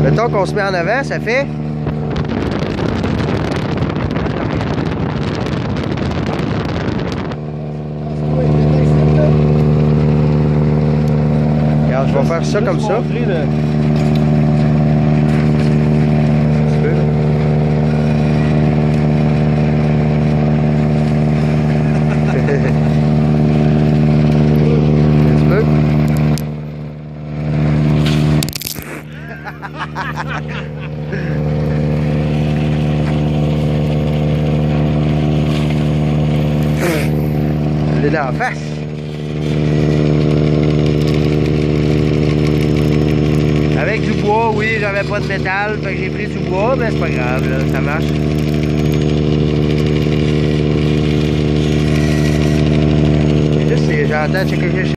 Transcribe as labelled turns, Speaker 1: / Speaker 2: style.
Speaker 1: Mettons qu'on se met en avant, ça fait... Regarde, je vais faire ça comme ça. Je l'ai dans la face. Avec du bois, oui, j'avais pas de métal, fait que j'ai pris du bois, mais c'est pas grave, là, ça marche. Juste, j'entends checker.